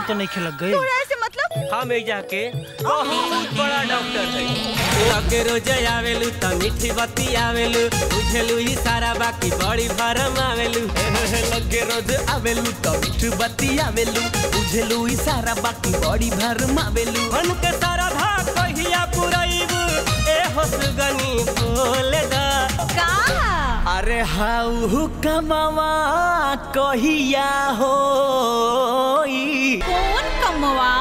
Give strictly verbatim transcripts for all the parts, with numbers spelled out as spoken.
तो नहीं खिलक गई। ऐसे मतलब हम जाके बहुत बड़ा डॉक्टर है। लगे रोज आवेलू त मीठी बत्ती आवेलू, बुझेलू ही सारा बाकी बड़ी भरम आवेलू। लगे रोज आवेलू त मीठी बत्ती आवेलू, बुझेलू ही सारा बाकी बड़ी भरम आवेलू। मन के सारा धा कहिया पुरैब ए होसगनी बोल दा का। अरे हाउ कमावा कहिया हो कौन कमवा।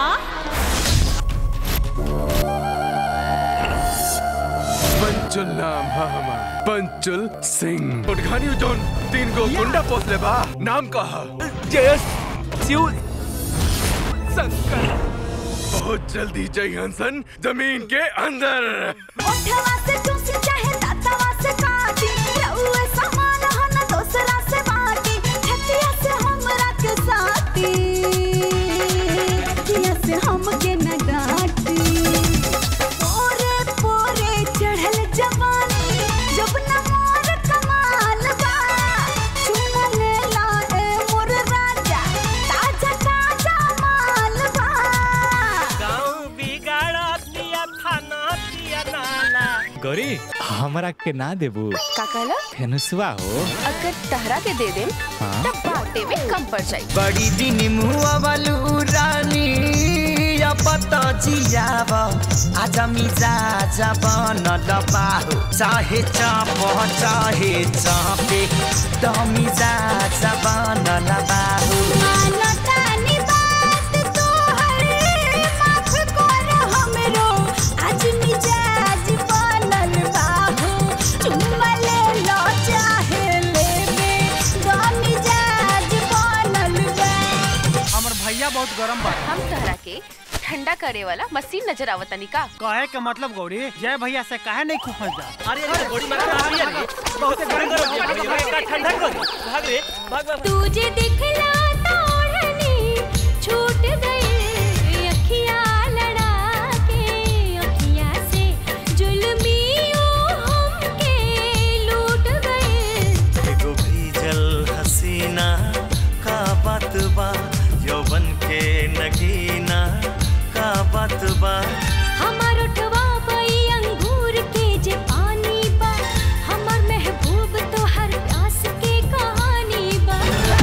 पंचुल नाम है हमारा, पंचुल सिंह। उठगानी जोन तीन को गुंडा पोस ले बा। नाम कहा जयस शिव शंकर। बहुत जल्दी जय हंसन जमीन के अंदर। ओठवा से चूसी चाहे दांतवा से काटी, रउए समान हो न दूसरा से बाटी। छतिया से हमरा के साथी, छतिया से हमके न डांटी। पोरे पोरे चढ़ल जवानी, जब न मोर कमाल बा। चुमा लेला ए मोर राजा, ताजा ताजा माल बा। गाँव बिगाड़ दिया थाना दिया नाला। गौरी हमरा के ना देबू का कहला? फेनुसवा हो। अगर तहरा के दे देम तब बाटे में कम पड़ जाई। बड़ी दिन मुआ वालू रानी या पता जियाव आजा मिजा जबन दबाहो। चाहे चाप चाहे चापे दमिजा जबन दबाहो। माना तानी बात तोहरे, माफ कर हमरो आज मिजाज बनल बाहो। चुम्मा ले लो चाहे लेबे, द मिजाज बनल बा। हमर भैया बहुत गरम बा। हम तहरा के ठंडा करे वाला मशीन नजर आवतनी का। कहे के मतलब गौरी जय भैया से काहे नहीं खूफल जा। अरे अरे गोड़ी मार रहा है रे। बहुत गरम गरम भैया का ठंडा कर भाग रे भाग भाग। तुझे दिखला तोड़नी छूट गई अखियां लड़ा के। अखियां से जुल्मियों हमके लूट गए। एगो भीजल हसीना का बात बा, यौवन के नगीना का बात बा। हमार उठवा पई अंगूर के जे पानी बा। हमार महबूब तो हर प्यास के कहानी बा।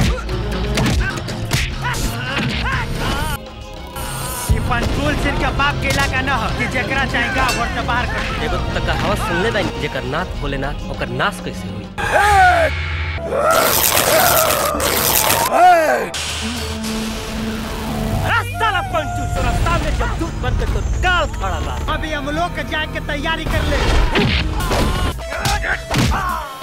ये पंचूल सिंह के बाप के इलाका न हो कि जेकरा चाहे गाँव घर से बाहर कर। एगो तक हवा सुन ले बानी जेकर नाथ भोलेनाथ ओकर नाश कैसे हुई। रास्ता ला पंचू रास्ता में जब दूध बन के तो काल खड़ा बा। अभी हम लोग के जाए के तैयारी कर ले।